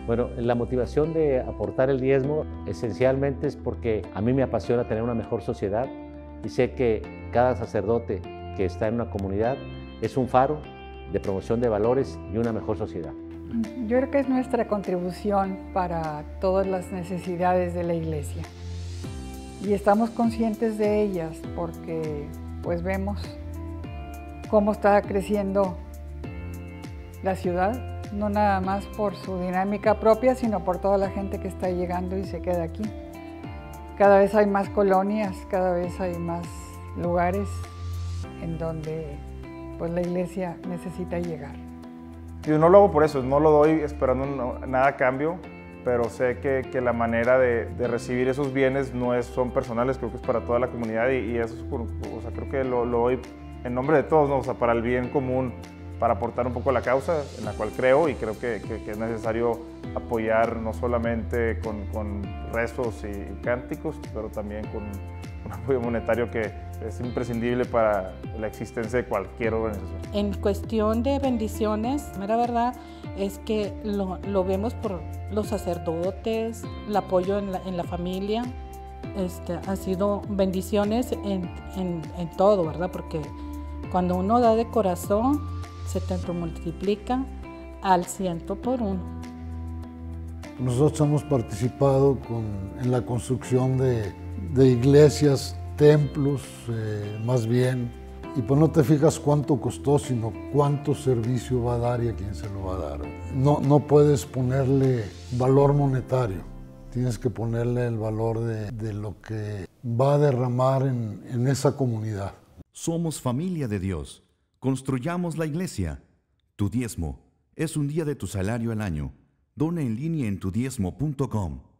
Bueno, la motivación de aportar el diezmo esencialmente es porque a mí me apasiona tener una mejor sociedad y sé que cada sacerdote que está en una comunidad es un faro de promoción de valores y una mejor sociedad. Yo creo que es nuestra contribución para todas las necesidades de la iglesia y estamos conscientes de ellas porque pues vemos cómo está creciendo la ciudad, no nada más por su dinámica propia, sino por toda la gente que está llegando y se queda aquí. Cada vez hay más colonias, cada vez hay más lugares en donde pues, la iglesia necesita llegar. Yo no lo hago por eso, no lo doy esperando nada a cambio, pero sé que la manera de recibir esos bienes no son personales, creo que es para toda la comunidad y eso es, o sea, creo que lo doy en nombre de todos, ¿no? O sea, para el bien común, para aportar un poco a la causa en la cual creo y creo que es necesario apoyar no solamente con rezos y cánticos, pero también con un apoyo monetario que es imprescindible para la existencia de cualquier organización. En cuestión de bendiciones, la verdad es que lo vemos por los sacerdotes, el apoyo en la familia. Ha sido bendiciones en todo, ¿verdad? Porque cuando uno da de corazón, se te multiplica al 100%. Nosotros hemos participado en la construcción de iglesias, templos, más bien, y pues no te fijas cuánto costó, sino cuánto servicio va a dar y a quién se lo va a dar. No puedes ponerle valor monetario, tienes que ponerle el valor de lo que va a derramar en esa comunidad. Somos familia de Dios. Construyamos la iglesia. Tu diezmo es un día de tu salario al año. Dona en línea en tudiezmo.com.